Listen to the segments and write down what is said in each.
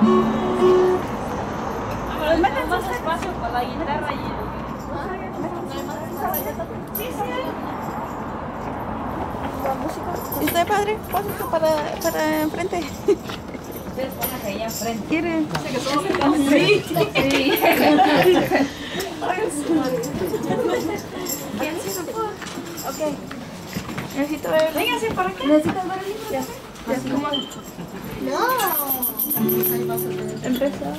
Meten más espacio para la guitarra y sí, sí. La música. ¿Y usted, padre? Pásate para enfrente. Ustedes pónganse allá enfrente. ¿Quiere? Sí. Ok. Necesito ver. Vénganse para acá. ¿Necesitas ver el libro? Ya. Así como. No. Empezó.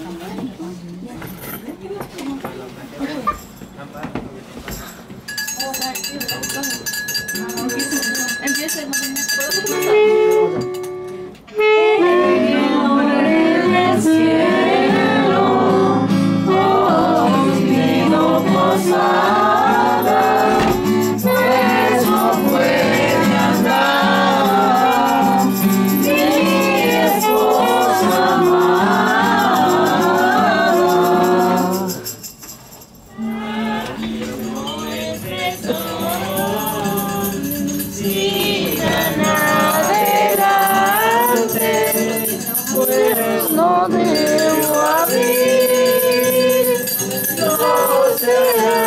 Empieza el No debo abrir, no sé.